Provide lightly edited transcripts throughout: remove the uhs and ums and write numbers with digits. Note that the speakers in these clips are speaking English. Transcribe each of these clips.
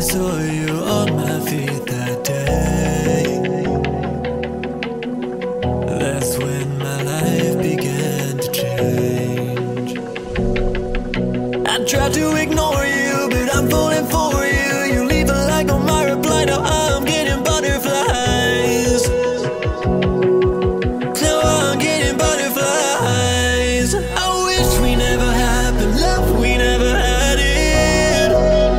saw you on my feet that day, that's when my life began to change. I tried to ignore you, but I'm falling for you. You leave a like on my reply, now I'm getting butterflies. Now I'm getting butterflies. I wish we never happened, love, we never had it.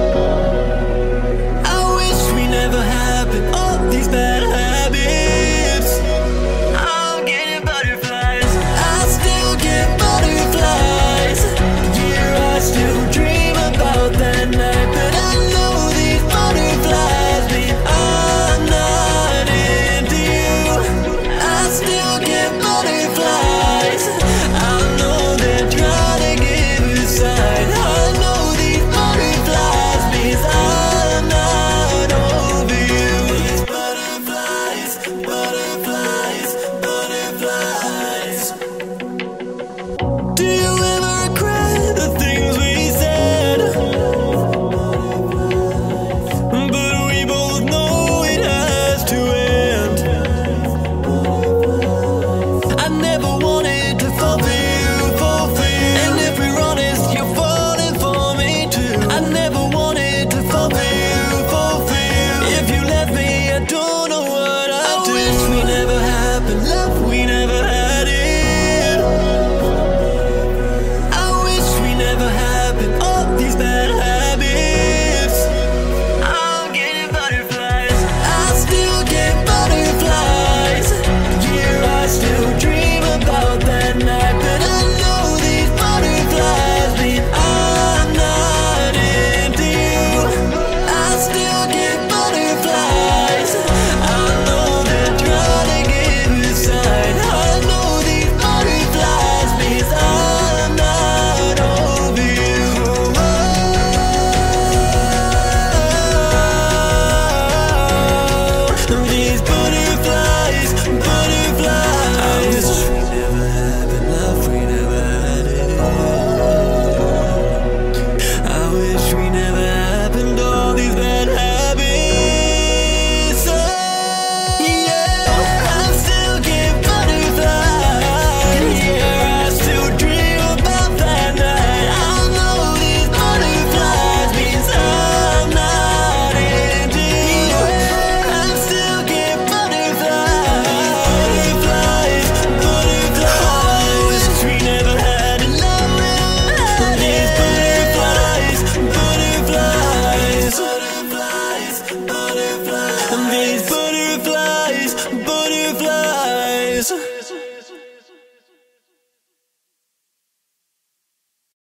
I wish we never happened, all these bad habits. I'm getting butterflies. I still get butterflies. Yeah, I still dream about that night, but I know these butterflies mean I'm not into you. I still get butterflies. I know they're trying to give you a sign. I know these butterflies means I'm not over you. These butterflies, butterflies, butterflies. Do you ever regret the things we said? But we both know it has to end. I never wanted to fall for you, fall for you. And if we're honest, you're falling for me too. I never wanted to fall for you, fall for you. If you left me, I don't know what I'd do. I wish we never happened, love, we never had it. I wish we never happened, all these bad habits. I'm getting butterflies. I still get butterflies. Yeah, I still dream about that night, but I know these butterflies mean I'm not into you. I still get butterflies. I know they're trying to give you a sign. I know these butterflies means I'm not over you. These butterflies, butterflies. I wish we never happened, love, we never had it. I wish we never happened, all these bad habits. Yeah, I still get butterflies. Yeah, I still dream about that night. I know these butterflies means I'm not into you. I still get butterflies, butterflies, butterflies. I wish we never had it, love, we never had these butterflies, butterflies, butterflies, butterflies. These butterflies, butterflies.